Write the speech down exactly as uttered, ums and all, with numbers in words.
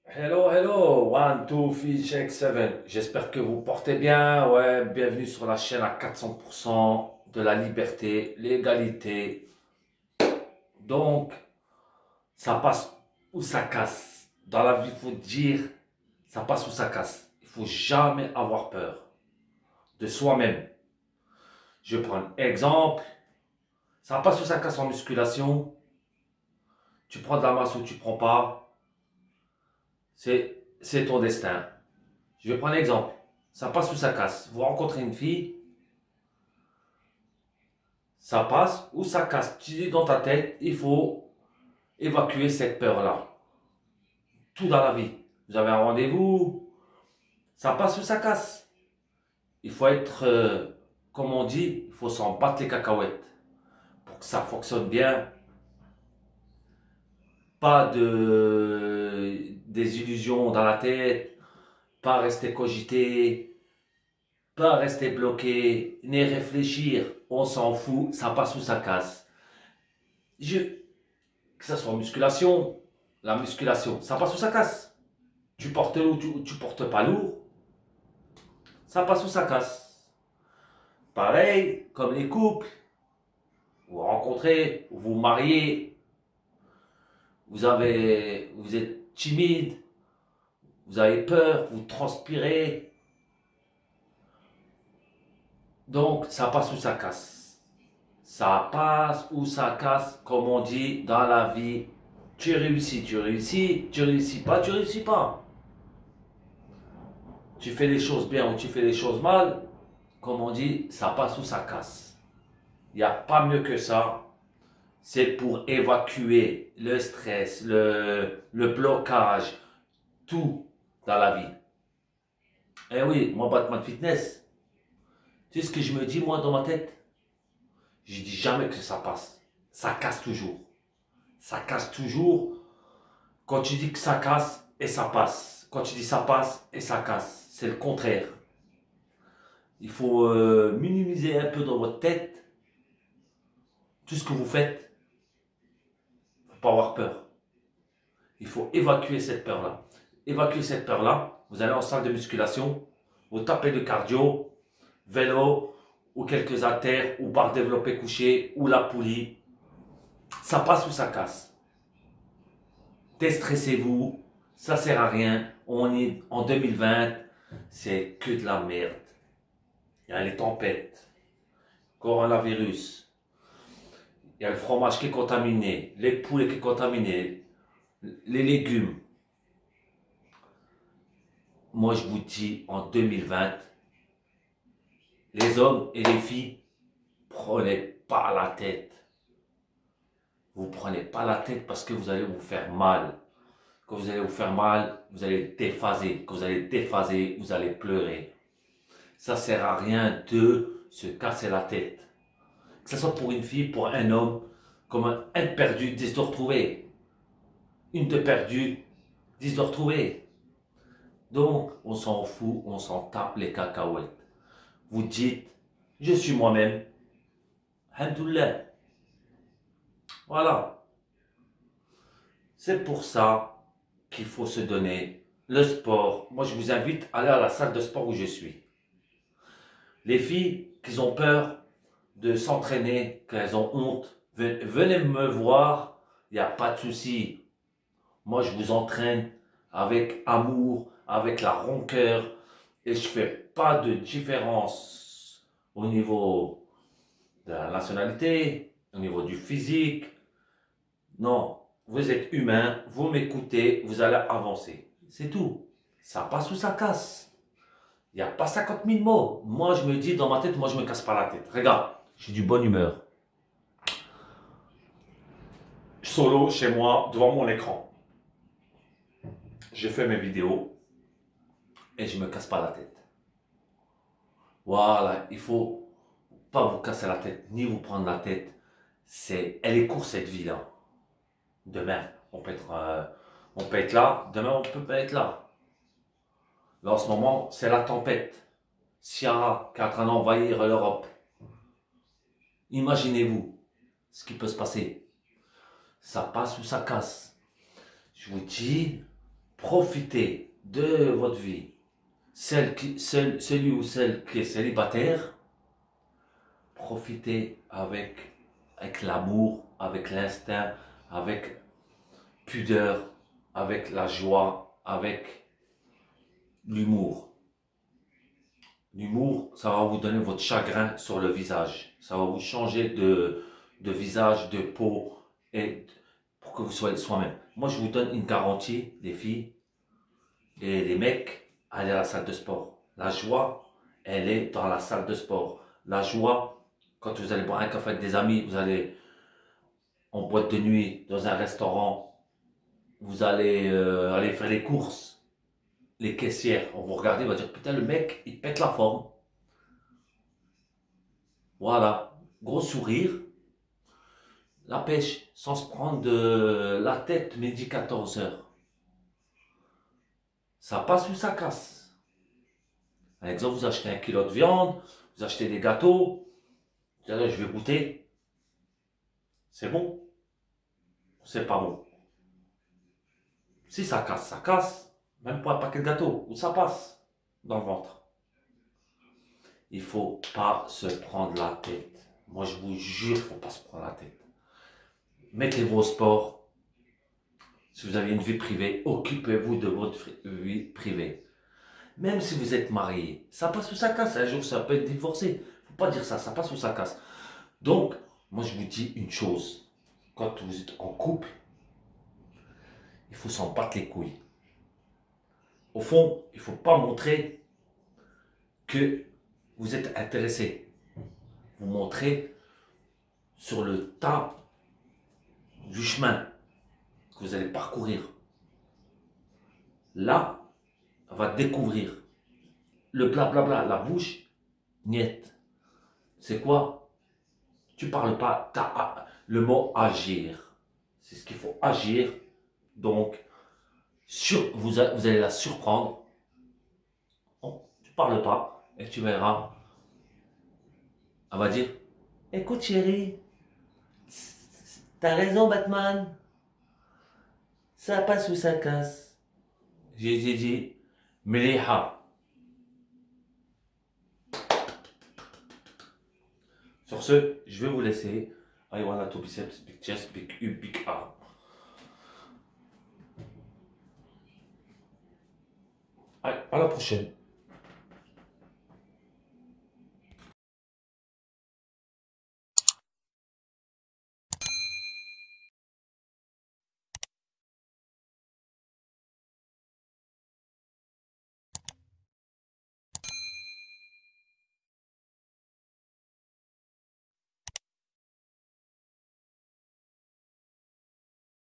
Hello, hello, one, two, three, check, seven. J'espère que vous portez bien. Ouais, bienvenue sur la chaîne à quatre cents pour cent de la liberté, l'égalité. Donc, ça passe ou ça casse. Dans la vie, il faut dire, ça passe ou ça casse. Il faut jamais avoir peur de soi-même. Je prends un exemple. Ça passe ou ça casse en musculation. Tu prends de la masse ou tu prends pas. C'est, c'est ton destin. Je vais prendre un exemple. Ça passe ou ça casse. Vous rencontrez une fille, ça passe ou ça casse. Tu dis dans ta tête, il faut évacuer cette peur-là. Tout dans la vie. Vous avez un rendez-vous, ça passe ou ça casse. Il faut être, euh, comme on dit, il faut s'en battre les cacahuètes. Pour que ça fonctionne bien. Pas de des illusions dans la tête, pas rester cogité, pas rester bloqué, ni réfléchir. On s'en fout, ça passe ou ça casse. Je, que ça soit musculation, la musculation, ça passe ou ça casse. Tu portes lourd, tu, tu portes pas lourd, ça passe ou ça casse. Pareil, comme les couples, vous vous rencontrez, vous vous mariez, vous avez, vous êtes timide, vous avez peur, vous transpirez. Donc, ça passe ou ça casse. Ça passe ou ça casse, comme on dit dans la vie. Tu réussis, tu réussis, tu réussis pas, tu réussis pas. Tu fais les choses bien ou tu fais les choses mal, comme on dit, ça passe ou ça casse. Il n'y a pas mieux que ça. C'est pour évacuer le stress, le, le blocage, tout dans la vie. Eh oui, moi, Batman Fitness, tu sais ce que je me dis, moi, dans ma tête? Je dis jamais que ça passe. Ça casse toujours. Ça casse toujours. Quand tu dis que ça casse et ça passe. Quand tu dis ça passe et ça casse. C'est le contraire. Il faut euh, minimiser un peu dans votre tête tout ce que vous faites. Il ne faut pas avoir peur. Il faut évacuer cette peur-là. Évacuer cette peur-là. Vous allez en salle de musculation. Vous tapez le cardio, vélo, ou quelques haltères, ou barre développée couchée, ou la poulie. Ça passe ou ça casse. Déstressez-vous. Ça sert à rien. On est en deux mille vingt. C'est que de la merde. Il y a les tempêtes. Coronavirus. Il y a le fromage qui est contaminé. Les poulets qui sont contaminés. Les légumes. Moi, je vous dis, en deux mille vingt, les hommes et les filles, prenez pas la tête. Vous prenez pas la tête parce que vous allez vous faire mal. Quand vous allez vous faire mal, vous allez déphaser. Quand vous allez déphaser, vous allez pleurer. Ça sert à rien de se casser la tête. Que ce soit pour une fille, pour un homme, comme un, un perdu, dix de retrouver. Une de perdue, dix de retrouver. Donc, on s'en fout, on s'en tape les cacahuètes. Vous dites, je suis moi-même. Alhamdoulilah. Voilà. C'est pour ça qu'il faut se donner le sport. Moi, je vous invite à aller à la salle de sport où je suis. Les filles qui ont peur de s'entraîner, qu'elles ont honte, venez me voir, il n'y a pas de souci. Moi, je vous entraîne avec amour, avec la rancœur, et je fais pas de différence au niveau de la nationalité, au niveau du physique. Non, vous êtes humain, vous m'écoutez, vous allez avancer. C'est tout. Ça passe ou ça casse. Il n'y a pas cinquante mille mots. Moi, je me dis dans ma tête, moi, je ne me casse pas la tête. Regarde, j'ai du bonne humeur. Solo, chez moi, devant mon écran. Je fais mes vidéos et je ne me casse pas la tête. Voilà, il faut pas vous casser la tête, ni vous prendre la tête. C'est, elle est courte cette vie-là. Demain, on peut être, euh, on peut être là. Demain, on peut pas être là. Là, en ce moment, c'est la tempête. Ciara qui est en train d'envahir l'Europe. Imaginez-vous ce qui peut se passer. Ça passe ou ça casse. Je vous dis, profitez de votre vie. Celle qui, celle, celui ou celle qui est célibataire, profitez avec, avec l'amour, avec l'instinct, avec pudeur, avec la joie, avec l'humour. L'humour, ça va vous donner votre chagrin sur le visage. Ça va vous changer de, de visage, de peau, et pour que vous soyez soi-même. Moi, je vous donne une garantie, les filles et les mecs, allez à la salle de sport. La joie, elle est dans la salle de sport. La joie, quand vous allez boire un café avec des amis, vous allez en boîte de nuit, dans un restaurant, vous allez euh, aller faire les courses. Les caissières, on vous regarde, on va dire, putain, le mec, il pète la forme. Voilà, gros sourire. La pêche, sans se prendre de la tête midi quatorze heures. Ça passe ou ça casse. Par exemple, vous achetez un kilo de viande, vous achetez des gâteaux, vous allez, je vais goûter. C'est bon? C'est pas bon. Si ça casse, ça casse. Même pour un paquet de gâteaux, où ça passe dans le ventre. Il ne faut pas se prendre la tête. Moi, je vous jure, il ne faut pas se prendre la tête. Mettez-vous au sport. Si vous avez une vie privée, occupez-vous de votre vie privée. Même si vous êtes marié, ça passe ou ça casse. Un jour, ça peut être divorcé. Il ne faut pas dire ça, ça passe ou ça casse. Donc, moi, je vous dis une chose. Quand vous êtes en couple, il faut s'en battre les couilles. Au fond, il ne faut pas montrer que vous êtes intéressé. Vous montrez sur le tas du chemin que vous allez parcourir. Là, on va découvrir le blablabla, la bouche, niet. C'est quoi? Tu parles pas, t'as le mot agir. C'est ce qu'il faut agir. Donc, sur, vous, vous allez la surprendre. Bon, tu parles pas et tu verras. Elle va dire, écoute chérie, t'as raison Batman. Ça passe ou ça casse. J'ai dit, mliha. Sur ce, je vais vous laisser. I wanna to biceps, big chest, big U, big arm. Allez, à la prochaine.